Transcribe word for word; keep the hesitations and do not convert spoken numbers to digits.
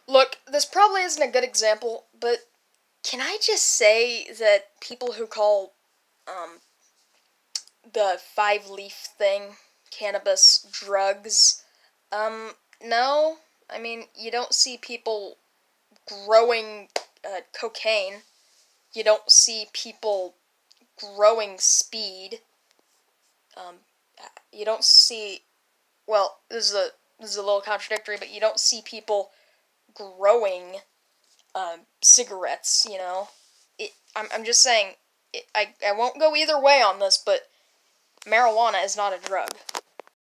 Look, this probably isn't a good example, but can I just say that people who call um, the five-leaf thing cannabis drugs, um, no. I mean, you don't see people growing uh, cocaine. You don't see people growing speed. Um, you don't see, well, this is a this is a little contradictory, but you don't see people growing um, cigarettes. You know, it. I'm I'm just saying. It, I I won't go either way on this, but marijuana is not a drug.